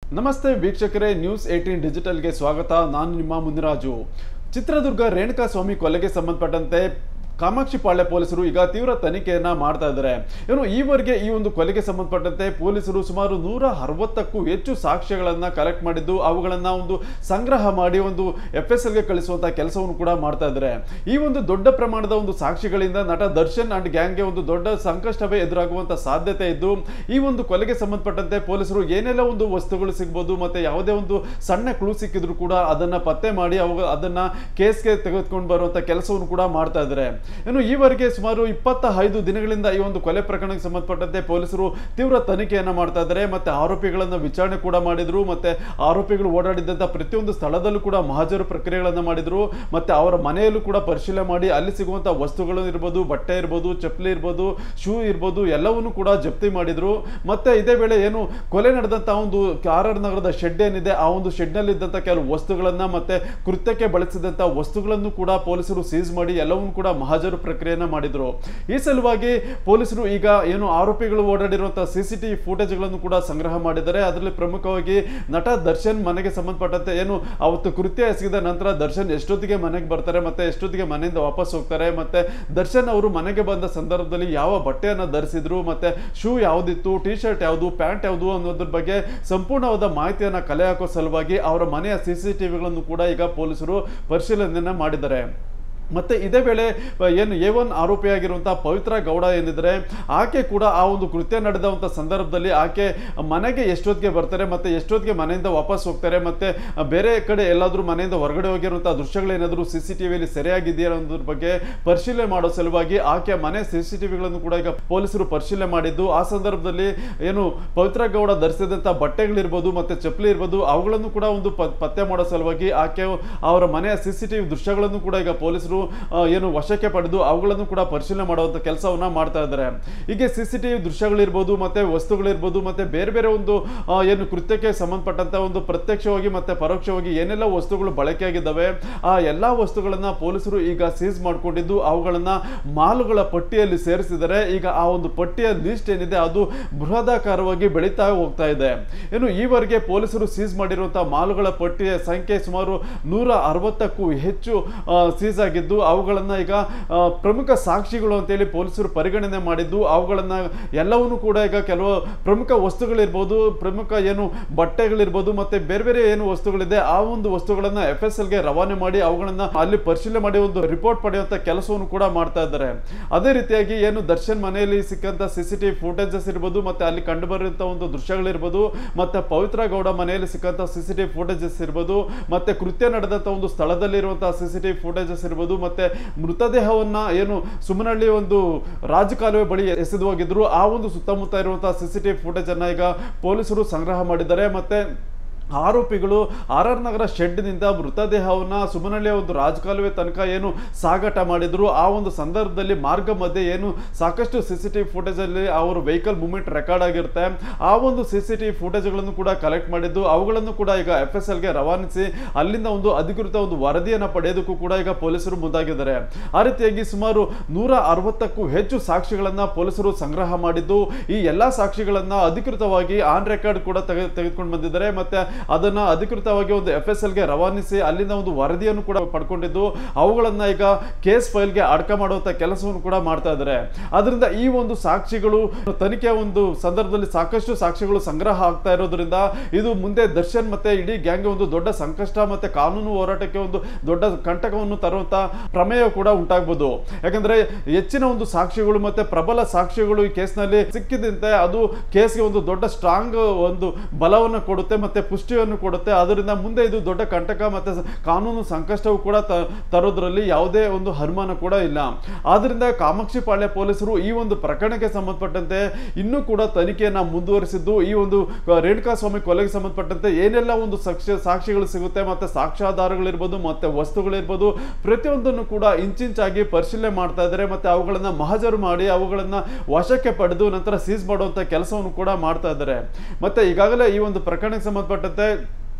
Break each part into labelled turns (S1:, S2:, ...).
S1: ನಮಸ್ತೆ ವೀಕ್ಷಕರೇ, ನ್ಯೂಸ್ 18 ಡಿಜಿಟಲ್ಗೆ ಸ್ವಾಗತ. ನಾನು ನಿಮ್ಮ ಮುನಿರಾಜು. ಚಿತ್ರದುರ್ಗ ರೇಣುಕಾಸ್ವಾಮಿ ಕೊಲೆಗೆ ಸಂಬಂಧಪಟ್ಟಂತೆ ಕಾಮಾಕ್ಷಿಪಾಳ್ಯ ಪೊಲೀಸರು ಈಗ ತೀವ್ರ ತನಿಖೆಯನ್ನ ಮಾಡ್ತಾ ಇದ್ದಾರೆ. ಈವರೆಗೆ ಈ ಒಂದು ಕೊಲೆಗೆ ಸಂಬಂಧಪಟ್ಟಂತೆ ಪೊಲೀಸರು ಸುಮಾರು 160ಕ್ಕೂ ಹೆಚ್ಚು ಸಾಕ್ಷ್ಯಗಳನ್ನ ಕಲೆಕ್ಟ್ ಮಾಡಿದ್ದು ಅವುಗಳನ್ನ ಒಂದು ಸಂಗ್ರಹ ಮಾಡಿ ಒಂದು FSLಗೆ ಕಳಿಸುವಂತಹ ಕೆಲಸವನ್ನು ಕೂಡ ಮಾಡ್ತಾ ಇದ್ದಾರೆ. ಈ ಒಂದು ದೊಡ್ಡ ಪ್ರಮಾಣದ ಒಂದು ಸಾಕ್ಷಿಗಳಿಂದ ನಟ ದರ್ಶನ್ ಅಂಡ್ ಗ್ಯಾಂಗ್ಗೆ ಒಂದು ದೊಡ್ಡ ಸಂಕಷ್ಟವೇ ಎದುರಾಗುವಂತ ಸಾಧ್ಯತೆ ಇದ್ದು, ಈ ಒಂದು ಕೊಲೆಗೆ ಸಂಬಂಧಪಟ್ಟಂತೆ ಪೊಲೀಸರು ಏನೆಲ್ಲ ಒಂದು ವಸ್ತುಗಳು ಸಿಗಬಹುದು ಮತ್ತೆ ಯಾವುದೇ ಒಂದು ಸಣ್ಣ ಕ್ಲೂ ಸಿಕ್ಕಿದ್ರು ಕೂಡ ಅದನ್ನ ಪತ್ತೆ ಮಾಡಿ ಅದನ್ನ ಕೇಸ್ಗೆ ತೆಗೆದುಕೊಂಡು ಬರುವಂತ ಕೆಲಸವನ್ನು ಕೂಡ ಮಾಡ್ತಾ ಇದ್ದಾರೆ. ಈವರೆಗೆ ಸುಮಾರು 25 ದಿನಗಳಿಂದ ಈ ಒಂದು ಕೊಲೆ ಪ್ರಕರಣಕ್ಕೆ ಸಂಬಂಧಪಟ್ಟಂತೆ ಪೊಲೀಸರು ತೀವ್ರ ತನಿಖೆಯನ್ನ ಮಾಡ್ತಾ ಇದ್ದಾರೆ. ಮತ್ತೆ ಆರೋಪಿಗಳನ್ನ ವಿಚಾರಣೆ ಕೂಡ ಮಾಡಿದ್ರು. ಮತ್ತೆ ಆರೋಪಿಗಳು ಓಡಾಡಿದಂತ ಪ್ರತಿಯೊಂದು ಸ್ಥಳದಲ್ಲೂ ಕೂಡ ಮಹಾಜರು ಪ್ರಕ್ರಿಯೆಗಳನ್ನ ಮಾಡಿದ್ರು. ಮತ್ತೆ ಅವರ ಮನೆಯಲ್ಲೂ ಕೂಡ ಪರಿಶೀಲನೆ ಮಾಡಿ ಅಲ್ಲಿ ಸಿಗುವಂತಹ ವಸ್ತುಗಳು ಇರ್ಬೋದು, ಬಟ್ಟೆ ಇರ್ಬೋದು, ಚಪ್ಪಲಿ ಇರ್ಬೋದು, ಶೂ ಇರ್ಬೋದು, ಎಲ್ಲವನ್ನೂ ಕೂಡ ಜಪ್ತಿ ಮಾಡಿದ್ರು. ಮತ್ತೆ ಇದೇ ವೇಳೆ ಏನು ಕೊಲೆ ನಡೆದಂತಹ ಒಂದು RR ನಗರದ ಶೆಡ್ ಏನಿದೆ, ಆ ಒಂದು ಶೆಡ್ ನಲ್ಲಿ ಇದ್ದಂತ ಕೆಲವು ವಸ್ತುಗಳನ್ನ ಮತ್ತೆ ಕೃತ್ಯಕ್ಕೆ ಬಳಸಿದಂತಹ ವಸ್ತುಗಳನ್ನು ಕೂಡ ಪೊಲೀಸರು ಸೀಸ್ ಮಾಡಿ ಎಲ್ಲವನ್ನೂ ಕೂಡ ಮಹಾಜರು ಪ್ರಕ್ರಿಯೆಯನ್ನ ಮಾಡಿದ್ರು. ಈ ಸಲುವಾಗಿ ಪೊಲೀಸರು ಈಗ ಏನು ಆರೋಪಿಗಳು ಓಡಾಡಿರುವಂತಹ CCTV ಫುಟೇಜ್ಗಳನ್ನು ಕೂಡ ಸಂಗ್ರಹ ಮಾಡಿದ್ದಾರೆ. ಅದರಲ್ಲಿ ಪ್ರಮುಖವಾಗಿ ನಟ ದರ್ಶನ್ ಮನೆಗೆ ಸಂಬಂಧಪಟ್ಟಂತೆ ಏನು ಅವತ್ತು ಕೃತ್ಯ ಎಸಗಿದ ನಂತರ ದರ್ಶನ್ ಎಷ್ಟೊತ್ತಿಗೆ ಮನೆಗೆ ಬರ್ತಾರೆ ಮತ್ತೆ ಎಷ್ಟೊತ್ತಿಗೆ ಮನೆಯಿಂದ ವಾಪಸ್ ಹೋಗ್ತಾರೆ, ಮತ್ತೆ ದರ್ಶನ್ ಅವರು ಮನೆಗೆ ಬಂದ ಸಂದರ್ಭದಲ್ಲಿ ಯಾವ ಬಟ್ಟೆಯನ್ನ ಧರಿಸಿದ್ರು, ಮತ್ತೆ ಶೂ ಯಾವ್ದಿತ್ತು, ಟಿ ಶರ್ಟ್ ಯಾವುದು, ಪ್ಯಾಂಟ್ ಯಾವುದು ಅನ್ನೋದ್ರ ಬಗ್ಗೆ ಸಂಪೂರ್ಣವಾದ ಮಾಹಿತಿಯನ್ನ ಕಲೆ ಹಾಕೋ ಸಲುವಾಗಿ ಅವರ ಮನೆಯ CCTVಗಳನ್ನು ಕೂಡ ಈಗ ಪೊಲೀಸರು ಪರಿಶೀಲನೆಯನ್ನ ಮಾಡಿದ್ದಾರೆ. ಮತ್ತೆ ಇದೇ ವೇಳೆ ಏನು A1 ಆರೋಪಿಯಾಗಿರುವಂತಹ ಪವಿತ್ರ ಗೌಡ ಏನಿದ್ರೆ, ಆಕೆ ಕೂಡ ಆ ಒಂದು ಕೃತ್ಯ ನಡೆದಂತ ಸಂದರ್ಭದಲ್ಲಿ ಆಕೆ ಮನೆಗೆ ಎಷ್ಟೊತ್ತಿಗೆ ಬರ್ತಾರೆ ಮತ್ತೆ ಎಷ್ಟೊತ್ತಿಗೆ ಮನೆಯಿಂದ ವಾಪಸ್ ಹೋಗ್ತಾರೆ, ಮತ್ತೆ ಬೇರೆ ಕಡೆ ಎಲ್ಲಾದ್ರೂ ಮನೆಯಿಂದ ಹೊರಗಡೆ ಹೋಗಿರುವಂತಹ ದೃಶ್ಯಗಳೇನಾದ್ರೂ CCTVಯಲ್ಲಿ ಸರಿಯಾಗಿದೆಯಾ ಅನ್ನೋದ್ರ ಬಗ್ಗೆ ಪರಿಶೀಲನೆ ಮಾಡೋ ಸಲುವಾಗಿ ಆಕೆ ಮನೆ CCTVಗಳನ್ನು ಕೂಡ ಈಗ ಪೊಲೀಸರು ಪರಿಶೀಲನೆ ಮಾಡಿದ್ದು, ಆ ಸಂದರ್ಭದಲ್ಲಿ ಏನು ಪವಿತ್ರ ಗೌಡ ಧರಿಸಿದಂತಹ ಬಟ್ಟೆಗಳಿರ್ಬೋದು ಮತ್ತೆ ಚಪ್ಪಲಿ ಇರ್ಬೋದು ಅವುಗಳನ್ನು ಕೂಡ ಒಂದು ಪತ್ತೆ ಮಾಡೋ ಸಲುವಾಗಿ ಆಕೆ ಅವರ ಮನೆಯ CCTV ದೃಶ್ಯಗಳನ್ನು ಕೂಡ ಈಗ ಪೊಲೀಸರು ಏನು ವಶಕ್ಕೆ ಪಡೆದು ಅವುಗಳನ್ನು ಕೂಡ ಪರಿಶೀಲನೆ ಮಾಡುವಂತ ಕೆಲಸವನ್ನ ಮಾಡ್ತಾ ಇದ್ದಾರೆ. ಹೀಗೆ CCTV ದೃಶ್ಯಗಳಿರ್ಬೋದು ಮತ್ತೆ ವಸ್ತುಗಳಿರ್ಬೋದು ಮತ್ತೆ ಬೇರೆ ಬೇರೆ ಒಂದು ಏನು ಕೃತ್ಯಕ್ಕೆ ಸಂಬಂಧಪಟ್ಟಂತ ಒಂದು ಪ್ರತ್ಯಕ್ಷವಾಗಿ ಮತ್ತೆ ಪರೋಕ್ಷವಾಗಿ ಏನೆಲ್ಲ ವಸ್ತುಗಳು ಬಳಕೆಯಾಗಿದ್ದಾವೆ ಆ ಎಲ್ಲಾ ವಸ್ತುಗಳನ್ನ ಪೊಲೀಸರು ಈಗ ಸೀಸ್ ಮಾಡ್ಕೊಂಡಿದ್ದು ಅವುಗಳನ್ನ ಮಾಲುಗಳ ಪಟ್ಟಿಯಲ್ಲಿ ಸೇರಿಸಿದರೆ ಈಗ ಆ ಒಂದು ಪಟ್ಟಿಯ ಲಿಸ್ಟ್ ಏನಿದೆ ಅದು ಬೃಹದಾಕಾರವಾಗಿ ಬೆಳೀತಾ ಹೋಗ್ತಾ ಇದೆ. ಈವರೆಗೆ ಪೊಲೀಸರು ಸೀಸ್ ಮಾಡಿರುವಂತಹ ಮಾಲುಗಳ ಪಟ್ಟಿಯ ಸಂಖ್ಯೆ ಸುಮಾರು 160ಕ್ಕೂ ಹೆಚ್ಚು ಸೀಸ್ ಆಗಿದ್ದು ಅವುಗಳನ್ನ ಈಗ ಪ್ರಮುಖ ಸಾಕ್ಷಿಗಳು ಅಂತೇಳಿ ಪೊಲೀಸರು ಪರಿಗಣನೆ ಮಾಡಿದ್ದು ಅವುಗಳನ್ನ ಎಲ್ಲವನ್ನೂ ಕೂಡ ಈಗ ಕೆಲವು ಪ್ರಮುಖ ವಸ್ತುಗಳಿರ್ಬೋದು, ಪ್ರಮುಖ ಏನು ಬಟ್ಟೆಗಳಿರ್ಬೋದು ಮತ್ತೆ ಬೇರೆ ಬೇರೆ ಏನು ವಸ್ತುಗಳಿದೆ ಆ ಒಂದು ವಸ್ತುಗಳನ್ನ FSLಗೆ ರವಾನೆ ಮಾಡಿ ಅವುಗಳನ್ನ ಅಲ್ಲಿ ಪರಿಶೀಲನೆ ಮಾಡಿ ಒಂದು ರಿಪೋರ್ಟ್ ಪಡೆಯುವಂತ ಕೆಲಸವನ್ನು ಕೂಡ ಮಾಡ್ತಾ ಇದ್ದಾರೆ. ಅದೇ ರೀತಿಯಾಗಿ ಏನು ದರ್ಶನ್ ಮನೆಯಲ್ಲಿ ಸಿಕ್ಕಂತ CCTV ಫುಟೇಜಸ್ ಇರ್ಬೋದು ಮತ್ತೆ ಅಲ್ಲಿ ಕಂಡು ಬರುವಂತ ಒಂದು ದೃಶ್ಯಗಳಿರ್ಬೋದು, ಮತ್ತೆ ಪವಿತ್ರ ಗೌಡ ಮನೆಯಲ್ಲಿ ಸಿಕ್ಕಂತ CCTV ಫುಟೇಜಸ್ ಇರ್ಬೋದು, ಮತ್ತೆ ಕೃತ್ಯ ನಡೆದಂತ ಒಂದು ಸ್ಥಳದಲ್ಲಿರುವಂತಹ CCTV ಫುಟೇಜಸ್ ಇರ್ಬೋದು, ಮತ್ತೆ ಮೃತದೇಹವನ್ನ ಏನು ಸುಮನಹಳ್ಳಿ ಒಂದು ರಾಜಕಾಲುವೆ ಬಳಿ ಎಸೆದು ಹೋಗಿದ್ರು ಆ ಒಂದು ಸುತ್ತಮುತ್ತ ಇರುವಂತಹ CCTV ಫುಟೇಜ್ ಅನ್ನ ಈಗ ಪೊಲೀಸರು ಸಂಗ್ರಹ ಮಾಡಿದ್ದಾರೆ. ಮತ್ತೆ ಆರೋಪಿಗಳು RR ನಗರ ಶೆಡ್ ನಿಂದ ಮೃತದೇಹವನ್ನ ಸುಮನಹಳ್ಳಿಯ ಒಂದು ರಾಜಕಾಲುವೆ ತನಕ ಏನು ಸಾಗಾಟ ಮಾಡಿದ್ರು ಆ ಒಂದು ಸಂದರ್ಭದಲ್ಲಿ ಮಾರ್ಗ ಮಧ್ಯೆ ಏನು ಸಾಕಷ್ಟು CCTV ಫುಟೇಜ್ ಅಲ್ಲಿ ಅವರು ವೆಹಿಕಲ್ ಮೂವ್ಮೆಂಟ್ ರೆಕಾರ್ಡ್ ಆಗಿರುತ್ತೆ. ಆ ಒಂದು CCTV ಫುಟೇಜ್ಗಳನ್ನು ಕೂಡ ಕಲೆಕ್ಟ್ ಮಾಡಿದ್ದು ಅವುಗಳನ್ನು ಕೂಡ ಈಗ FSLಗೆ ರವಾನಿಸಿ ಅಲ್ಲಿಂದ ಒಂದು ಅಧಿಕೃತ ಒಂದು ವರದಿಯನ್ನ ಪಡೆಯೋದಕ್ಕೂ ಕೂಡ ಈಗ ಪೊಲೀಸರು ಮುಂದಾಗಿದ್ದಾರೆ. ಆ ರೀತಿಯಾಗಿ ಸುಮಾರು 160ಕ್ಕೂ ಹೆಚ್ಚು ಸಾಕ್ಷಿಗಳನ್ನ ಪೊಲೀಸರು ಸಂಗ್ರಹ ಮಾಡಿದ್ದು ಈ ಎಲ್ಲಾ ಸಾಕ್ಷಿಗಳನ್ನ ಅಧಿಕೃತವಾಗಿ ಆನ್ ರೆಕಾರ್ಡ್ ಕೂಡ ತೆಗೆದುಕೊಂಡು ಬಂದಿದ್ದಾರೆ. ಮತ್ತೆ ಅದನ್ನ ಅಧಿಕೃತವಾಗಿ ಒಂದು FSLಗೆ ರವಾನಿಸಿ ಅಲ್ಲಿಂದ ಒಂದು ವರದಿಯನ್ನು ಕೂಡ ಪಡ್ಕೊಂಡಿದ್ದು ಅವುಗಳನ್ನ ಈಗ ಕೇಸ್ ಫೈಲ್ಗೆ ಅಡಕ ಮಾಡುವಂತ ಕೆಲಸವನ್ನು ಕೂಡ ಮಾಡ್ತಾ ಇದ್ದಾರೆ. ಅದರಿಂದ ಈ ಒಂದು ಸಾಕ್ಷಿಗಳು ತನಿಖೆಯ ಒಂದು ಸಂದರ್ಭದಲ್ಲಿ ಸಾಕಷ್ಟು ಸಾಕ್ಷಿಗಳು ಸಂಗ್ರಹ ಆಗ್ತಾ ಇರೋದ್ರಿಂದ ಇದು ಮುಂದೆ ದರ್ಶನ್ ಮತ್ತೆ ಇಡೀ ಗ್ಯಾಂಗ್ಗೆ ಒಂದು ದೊಡ್ಡ ಸಂಕಷ್ಟ ಮತ್ತೆ ಕಾನೂನು ಹೋರಾಟಕ್ಕೆ ಒಂದು ದೊಡ್ಡ ಕಂಟಕವನ್ನು ತರುವಂತ ಪ್ರಮೇಯ ಕೂಡ ಉಂಟಾಗಬಹುದು. ಯಾಕಂದ್ರೆ ಹೆಚ್ಚಿನ ಒಂದು ಸಾಕ್ಷಿಗಳು ಮತ್ತೆ ಪ್ರಬಲ ಸಾಕ್ಷಿಗಳು ಈ ಕೇಸ್ನಲ್ಲಿ ಸಿಕ್ಕಿದಂತೆ ಅದು ಕೇಸ್ಗೆ ಒಂದು ದೊಡ್ಡ ಸ್ಟ್ರಾಂಗ್ ಒಂದು ಬಲವನ್ನು ಕೊಡುತ್ತೆ ಮತ್ತೆ ಪುಷ್ಟಿಯನ್ನು ಕೊಡುತ್ತೆ. ಅದರಿಂದ ಮುಂದೆ ಇದು ದೊಡ್ಡ ಕಂಟಕ ಮತ್ತೆ ಕಾನೂನು ಸಂಕಷ್ಟವೂ ಕೂಡ ತರೋದ್ರಲ್ಲಿ ಯಾವುದೇ ಒಂದು ಅನುಮಾನ ಕೂಡ ಇಲ್ಲ. ಆದ್ರಿಂದ ಕಾಮಾಕ್ಷಿಪಾಳ್ಯ ಪೊಲೀಸರು ಈ ಒಂದು ಪ್ರಕರಣಕ್ಕೆ ಸಂಬಂಧಪಟ್ಟಂತೆ ಇನ್ನೂ ಕೂಡ ತನಿಖೆಯನ್ನ ಮುಂದುವರಿಸಿದ್ದು ಈ ಒಂದು ರೇಣುಕಾಸ್ವಾಮಿ ಕೊಲೆಗೆ ಸಂಬಂಧಪಟ್ಟಂತೆ ಏನೆಲ್ಲ ಒಂದು ಸಾಕ್ಷಿಗಳು ಸಿಗುತ್ತೆ ಮತ್ತೆ ಸಾಕ್ಷ್ಯಾಧಾರಗಳಿರ್ಬೋದು ಮತ್ತೆ ವಸ್ತುಗಳಿರ್ಬೋದು ಪ್ರತಿಯೊಂದನ್ನು ಕೂಡ ಇಂಚಿಂಚಾಗಿ ಪರಿಶೀಲನೆ ಮಾಡ್ತಾ ಇದ್ದಾರೆ. ಮತ್ತೆ ಅವುಗಳನ್ನ ಮಹಾಜರು ಮಾಡಿ ಅವುಗಳನ್ನ ವಶಕ್ಕೆ ಪಡೆದು ನಂತರ ಸೀಸ್ ಮಾಡುವಂತ ಕೆಲಸವನ್ನು ಕೂಡ ಮಾಡ್ತಾ ಇದ್ದಾರೆ. ಮತ್ತೆ ಈಗಾಗಲೇ ಈ ಒಂದು ಪ್ರಕರಣಕ್ಕೆ ಸಂಬಂಧಪಟ್ಟಂತೆ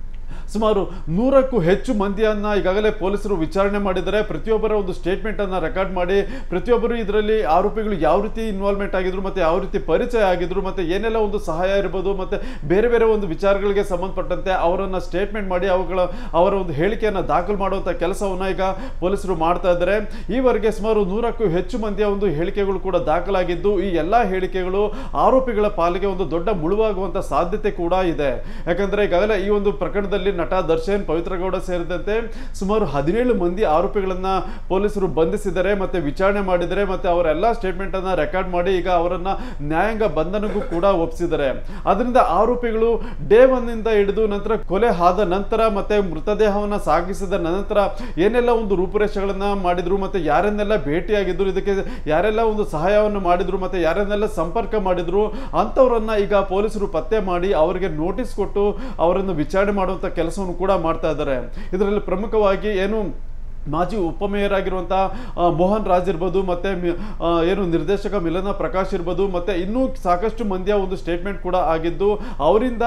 S1: ಸುಮಾರು 100ಕ್ಕೂ ಹೆಚ್ಚು ಮಂದಿಯನ್ನ ಈಗಾಗಲೇ ಪೊಲೀಸರು ವಿಚಾರಣೆ ಮಾಡಿದ್ದಾರೆ. ಪ್ರತಿಯೊಬ್ಬರ ಒಂದು ಸ್ಟೇಟ್ಮೆಂಟ್ ಅನ್ನ ರೆಕಾರ್ಡ್ ಮಾಡಿ ಪ್ರತಿಯೊಬ್ಬರು ಇದರಲ್ಲಿ ಆರೋಪಿಗಳು ಯಾವ ರೀತಿ ಇನ್ವಾಲ್ವ್ಮೆಂಟ್ ಆಗಿದ್ರು, ಮತ್ತೆ ಯಾವ ರೀತಿ ಪರಿಚಯ ಆಗಿದ್ರು, ಮತ್ತೆ ಏನೆಲ್ಲ ಒಂದು ಸಹಾಯ ಇರ್ಬೋದು, ಮತ್ತೆ ಬೇರೆ ಬೇರೆ ಒಂದು ವಿಚಾರಗಳಿಗೆ ಸಂಬಂಧಪಟ್ಟಂತೆ ಅವರನ್ನ ಸ್ಟೇಟ್ಮೆಂಟ್ ಮಾಡಿ ಅವರ ಒಂದು ಹೇಳಿಕೆಯನ್ನ ದಾಖಲು ಮಾಡುವಂತ ಕೆಲಸವನ್ನ ಈಗ ಪೊಲೀಸರು ಮಾಡ್ತಾ ಇದ್ದಾರೆ. ಈವರೆಗೆ ಸುಮಾರು 100ಕ್ಕೂ ಹೆಚ್ಚು ಮಂದಿಯ ಒಂದು ಹೇಳಿಕೆಗಳು ಕೂಡ ದಾಖಲಾಗಿದ್ದು, ಈ ಎಲ್ಲಾ ಹೇಳಿಕೆಗಳು ಆರೋಪಿಗಳ ಪಾಲಿಗೆ ಒಂದು ದೊಡ್ಡ ಮುಳುವಾಗುವಂತ ಸಾಧ್ಯತೆ ಕೂಡ ಇದೆ. ಯಾಕಂದ್ರೆ ಈಗಾಗಲೇ ಈ ಒಂದು ಪ್ರಕರಣದಲ್ಲಿ ನಟ ದರ್ಶನ್, ಪವಿತ್ರ ಗೌಡ ಸೇರಿದಂತೆ ಸುಮಾರು 17 ಮಂದಿ ಆರೋಪಿಗಳನ್ನ ಪೊಲೀಸರು ಬಂಧಿಸಿದ್ದಾರೆ, ಮತ್ತೆ ವಿಚಾರಣೆ ಮಾಡಿದ್ದಾರೆ, ಮತ್ತೆ ಅವರೆಲ್ಲ ಸ್ಟೇಟ್ಮೆಂಟ್ ಅನ್ನ ರೆಕಾರ್ಡ್ ಮಾಡಿ ಈಗ ಅವರನ್ನ ನ್ಯಾಯಾಂಗ ಬಂಧನಕ್ಕೂ ಕೂಡ ಒಪ್ಪಿಸಿದ್ದಾರೆ. ಅದರಿಂದ ಆರೋಪಿಗಳು ಡೇ 1 ಇಂದ ಹಿಡಿದು ನಂತರ ಕೊಲೆ ಆದ ನಂತರ ಮತ್ತೆ ಮೃತದೇಹವನ್ನ ಸಾಗಿಸಿದ ನಂತರ ಏನೆಲ್ಲ ಒಂದು ರೂಪುರೇಷೆಗಳನ್ನ ಮಾಡಿದ್ರು, ಮತ್ತೆ ಯಾರನ್ನೆಲ್ಲ ಭೇಟಿಯಾಗಿದ್ರು, ಇದಕ್ಕೆ ಯಾರೆಲ್ಲ ಒಂದು ಸಹಾಯವನ್ನು ಮಾಡಿದ್ರು, ಮತ್ತೆ ಯಾರನ್ನೆಲ್ಲ ಸಂಪರ್ಕ ಮಾಡಿದ್ರು ಅಂತವರನ್ನ ಈಗ ಪೊಲೀಸರು ಪತ್ತೆ ಮಾಡಿ ಅವರಿಗೆ ನೋಟಿಸ್ ಕೊಟ್ಟು ಅವರನ್ನು ವಿಚಾರಣೆ ಮಾಡುವಂತ ಕೆಲಸವನ್ನು ಕೂಡ ಮಾಡ್ತಾ ಇದ್ದಾರೆ. ಇದರಲ್ಲಿ ಪ್ರಮುಖವಾಗಿ ಏನು ಮಾಜಿ ಉಪಮೇಯರ್ ಆಗಿರುವಂತಹ ಮೋಹನ್ ರಾಜ್ ಇರ್ಬೋದು, ಮತ್ತೆ ಏನು ನಿರ್ದೇಶಕ ಮಿಲನ ಪ್ರಕಾಶ್ ಇರ್ಬೋದು, ಮತ್ತೆ ಇನ್ನೂ ಸಾಕಷ್ಟು ಮಂದಿಯ ಒಂದು ಸ್ಟೇಟ್ಮೆಂಟ್ ಕೂಡ ಆಗಿದ್ದು, ಅವರಿಂದ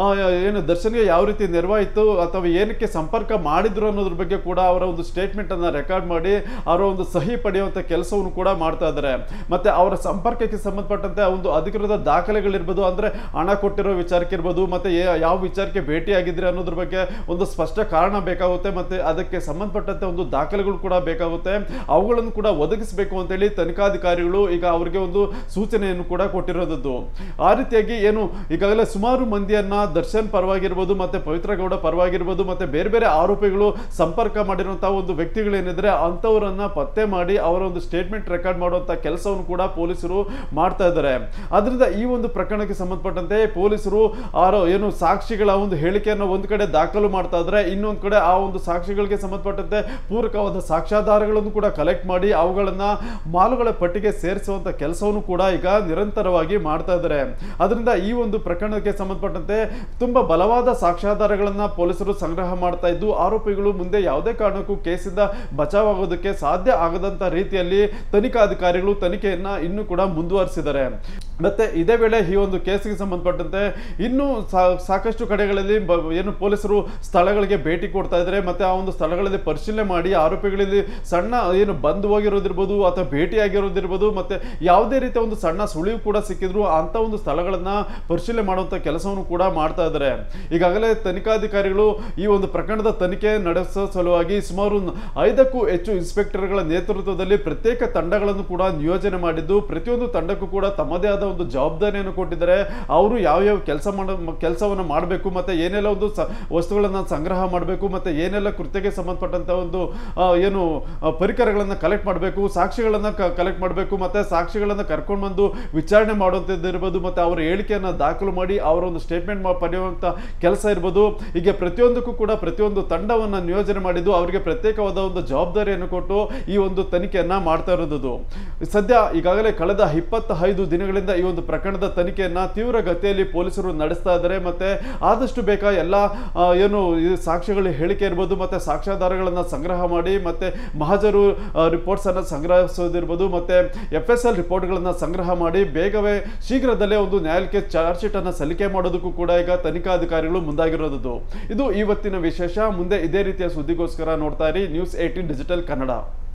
S1: ಏನು ದರ್ಶನ್ಗೆ ಯಾವ ರೀತಿ ನೆರವಾಯಿತು ಅಥವಾ ಏನಕ್ಕೆ ಸಂಪರ್ಕ ಮಾಡಿದ್ರು ಅನ್ನೋದ್ರ ಬಗ್ಗೆ ಕೂಡ ಅವರ ಒಂದು ಸ್ಟೇಟ್ಮೆಂಟ್ ಅನ್ನ ರೆಕಾರ್ಡ್ ಮಾಡಿ ಅವರ ಒಂದು ಸಹಿ ಪಡೆಯುವಂತ ಕೆಲಸವನ್ನು ಕೂಡ ಮಾಡ್ತಾ ಇದ್ದಾರೆ. ಮತ್ತೆ ಅವರ ಸಂಪರ್ಕಕ್ಕೆ ಸಂಬಂಧಪಟ್ಟಂತೆ ಒಂದು ಅಧಿಕೃತ ದಾಖಲೆಗಳಿರ್ಬೋದು, ಅಂದ್ರೆ ಹಣ ಕೊಟ್ಟಿರೋ ವಿಚಾರಕ್ಕೆ ಇರ್ಬೋದು, ಮತ್ತೆ ಯಾವ ವಿಚಾರಕ್ಕೆ ಭೇಟಿಯಾಗಿದ್ರೆ ಅನ್ನೋದ್ರ ಬಗ್ಗೆ ಒಂದು ಸ್ಪಷ್ಟ ಕಾರಣ ಬೇಕಾಗುತ್ತೆ, ಮತ್ತೆ ಅದಕ್ಕೆ ಸಂಬಂಧಪಟ್ಟಂತೆ ಒಂದು ದಾಖಲೆಗಳು ಕೂಡ ಬೇಕಾಗುತ್ತೆ. ಅವುಗಳನ್ನು ಕೂಡ ಒದಗಿಸಬೇಕು ಅಂತೇಳಿ ತನಿಖಾಧಿಕಾರಿಗಳು ಈಗ ಅವರಿಗೆ ಒಂದು ಸೂಚನೆಯನ್ನು ಕೂಡ ಕೊಟ್ಟಿರೋದು. ಆ ರೀತಿಯಾಗಿ ಏನು ಈಗಾಗಲೇ ಸುಮಾರು ಮಂದಿಯನ್ನ ದರ್ಶನ್ ಪರವಾಗಿರ್ಬೋದು, ಮತ್ತೆ ಪವಿತ್ರ ಗೌಡ ಪರವಾಗಿರ್ಬೋದು, ಮತ್ತೆ ಬೇರೆ ಬೇರೆ ಆರೋಪಿಗಳು ಸಂಪರ್ಕ ಮಾಡಿರುವಂತಹ ಒಂದು ವ್ಯಕ್ತಿಗಳೇನಿದ್ರೆ ಅಂತವರನ್ನ ಪತ್ತೆ ಮಾಡಿ ಅವರ ಒಂದು ಸ್ಟೇಟ್ಮೆಂಟ್ ರೆಕಾರ್ಡ್ ಮಾಡುವಂತ ಕೆಲಸವನ್ನು ಕೂಡ ಪೊಲೀಸರು ಮಾಡ್ತಾ ಇದ್ದಾರೆ. ಅದರಿಂದ ಈ ಒಂದು ಪ್ರಕರಣಕ್ಕೆ ಸಂಬಂಧಪಟ್ಟಂತೆ ಪೊಲೀಸರು ಏನು ಸಾಕ್ಷಿಗಳ ಒಂದು ಹೇಳಿಕೆಯನ್ನು ಒಂದು ಕಡೆ ದಾಖಲು ಮಾಡ್ತಾ ಇದ್ದಾರೆ, ಇನ್ನೊಂದು ಕಡೆ ಆ ಒಂದು ಸಾಕ್ಷಿಗಳಿಗೆ ಸಂಬಂಧಪಟ್ಟಂತೆ ಪೂರಕವಾದ ಸಾಕ್ಷ್ಯಾಧಾರಗಳನ್ನು ಕೂಡ ಕಲೆಕ್ಟ್ ಮಾಡಿ ಅವುಗಳನ್ನ ಮಾಲುಗಳ ಪಟ್ಟಿಗೆ ಸೇರಿಸುವಂತ ಕೆಲಸವನ್ನು ಕೂಡ ಈಗ ನಿರಂತರವಾಗಿ ಮಾಡ್ತಾ ಇದ್ದಾರೆ. ಅದರಿಂದ ಈ ಒಂದು ಪ್ರಕರಣಕ್ಕೆ ಸಂಬಂಧಪಟ್ಟಂತೆ ತುಂಬಾ ಬಲವಾದ ಸಾಕ್ಷ್ಯಾಧಾರಗಳನ್ನ ಪೊಲೀಸರು ಸಂಗ್ರಹ ಮಾಡ್ತಾ ಇದ್ದು, ಆರೋಪಿಗಳು ಮುಂದೆ ಯಾವುದೇ ಕಾರಣಕ್ಕೂ ಕೇಸಿಂದ ಬಚಾವಾಗೋದಕ್ಕೆ ಸಾಧ್ಯ ಆಗದಂತ ರೀತಿಯಲ್ಲಿ ತನಿಖಾಧಿಕಾರಿಗಳು ತನಿಖೆಯನ್ನ ಇನ್ನೂ ಕೂಡ ಮುಂದುವರಿಸಿದ್ದಾರೆ. ಮತ್ತೆ ಇದೇ ವೇಳೆ ಈ ಒಂದು ಕೇಸಿಗೆ ಸಂಬಂಧಪಟ್ಟಂತೆ ಇನ್ನೂ ಸಾಕಷ್ಟು ಕಡೆಗಳಲ್ಲಿ ಏನು ಪೊಲೀಸರು ಸ್ಥಳಗಳಿಗೆ ಭೇಟಿ ಕೊಡ್ತಾ ಇದ್ದಾರೆ, ಮತ್ತೆ ಆ ಒಂದು ಸ್ಥಳಗಳಲ್ಲಿ ಪರಿಶೀಲನೆ ಮಾಡಿ ಆರೋಪಿಗಳಲ್ಲಿ ಸಣ್ಣ ಏನು ಬಂದು ಹೋಗಿರೋದಿರ್ಬೋದು ಅಥವಾ ಭೇಟಿಯಾಗಿರೋದಿರ್ಬೋದು, ಮತ್ತೆ ಯಾವುದೇ ರೀತಿಯ ಒಂದು ಸಣ್ಣ ಸುಳಿವು ಕೂಡ ಸಿಕ್ಕಿದ್ರು ಅಂತ ಒಂದು ಸ್ಥಳಗಳನ್ನ ಪರಿಶೀಲನೆ ಮಾಡುವಂತ ಕೆಲಸವನ್ನು ಕೂಡ ಮಾಡ್ತಾ ಇದ್ದಾರೆ. ಈಗಾಗಲೇ ತನಿಖಾಧಿಕಾರಿಗಳು ಈ ಒಂದು ಪ್ರಕರಣದ ತನಿಖೆ ನಡೆಸೋ ಸಲುವಾಗಿ ಸುಮಾರು 5ಕ್ಕೂ ಹೆಚ್ಚು ಇನ್ಸ್ಪೆಕ್ಟರ್ಗಳ ನೇತೃತ್ವದಲ್ಲಿ ಪ್ರತ್ಯೇಕ ತಂಡಗಳನ್ನು ಕೂಡ ನಿಯೋಜನೆ ಮಾಡಿದ್ದು, ಪ್ರತಿಯೊಂದು ತಂಡಕ್ಕೂ ಕೂಡ ತಮ್ಮದೇ ಆದ ಒಂದು ಜವಾಬ್ದಾರಿಯನ್ನು ಕೊಟ್ಟಿದ್ದಾರೆ. ಅವರು ಯಾವ ಕೆಲಸವನ್ನ ಮಾಡಬೇಕು, ಮತ್ತೆ ಏನೆಲ್ಲ ಒಂದು ವಸ್ತುಗಳನ್ನ ಸಂಗ್ರಹ ಮಾಡಬೇಕು, ಮತ್ತೆ ಏನೆಲ್ಲ ಕೃತ್ಯಕ್ಕೆ ಸಂಬಂಧಪಟ್ಟಂತ ಒಂದು ಏನು ಪರಿಕರಗಳನ್ನ ಕಲೆಕ್ಟ್ ಮಾಡಬೇಕು, ಸಾಕ್ಷಿಗಳನ್ನ ಕಲೆಕ್ಟ್ ಮಾಡಬೇಕು, ಮತ್ತೆ ಸಾಕ್ಷಿಗಳನ್ನ ಕರ್ಕೊಂಡು ಬಂದು ವಿಚಾರಣೆ ಮಾಡುವಂತದ್ದು ಇರ್ಬೋದು, ಮತ್ತೆ ಅವರ ಹೇಳಿಕೆಯನ್ನ ದಾಖಲು ಮಾಡಿ ಅವರ ಒಂದು ಸ್ಟೇಟ್ಮೆಂಟ್ ಪಡೆಯುವಂತ ಕೆಲಸ ಇರ್ಬೋದು. ಹೀಗೆ ಪ್ರತಿಯೊಂದಕ್ಕೂ ಕೂಡ ಪ್ರತಿಯೊಂದು ತಂಡವನ್ನ ನಿಯೋಜನೆ ಮಾಡಿದ್ದು ಅವರಿಗೆ ಪ್ರತ್ಯೇಕವಾದ ಒಂದು ಜವಾಬ್ದಾರಿಯನ್ನು ಕೊಟ್ಟು ಈ ಒಂದು ತನಿಖೆಯನ್ನ ಮಾಡ್ತಾ ಇರೋದು. ಸದ್ಯ ಈಗಾಗಲೇ ಕಳೆದ 25 ದಿನಗಳಿಂದ ಈ ಒಂದು ಪ್ರಕರಣದ ತನಿಖೆಯನ್ನ ತೀವ್ರ ಗತಿಯಲ್ಲಿ ಪೊಲೀಸರು ನಡೆಸ್ತಾ ಇದ್ದಾರೆ. ಮತ್ತೆ ಆದಷ್ಟು ಬೇಗ ಎಲ್ಲ ಏನು ಸಾಕ್ಷ್ಯಗಳ ಹೇಳಿಕೆ ಇರ್ಬೋದು, ಮತ್ತೆ ಸಾಕ್ಷ್ಯಾಧಾರಗಳನ್ನ ಸಂಗ್ರಹ ಮಾಡಿ ಮತ್ತೆ ಮಹಾಜರು ರಿಪೋರ್ಟ್ಸ್ ಅನ್ನ ಸಂಗ್ರಹಿಸೋದಿರ್ಬೋದು, ಮತ್ತೆ FSL ರಿಪೋರ್ಟ್ಗಳನ್ನ ಸಂಗ್ರಹ ಮಾಡಿ ಬೇಗವೇ ಶೀಘ್ರದಲ್ಲೇ ಒಂದು ನ್ಯಾಯಾಲಯಕ್ಕೆ ಚಾರ್ಜ್ ಶೀಟ್ ಅನ್ನ ಸಲ್ಲಿಕೆ ಮಾಡೋದಕ್ಕೂ ಕೂಡ ಈಗ ತನಿಖಾಧಿಕಾರಿಗಳು ಮುಂದಾಗಿರೋದು. ಇದು ಇವತ್ತಿನ ವಿಶೇಷ. ಮುಂದೆ ಇದೇ ರೀತಿಯ ಸುದ್ದಿಗೋಸ್ಕರ ನೋಡ್ತಾ ಇರಿ News18 ಡಿಜಿಟಲ್ ಕನ್ನಡ.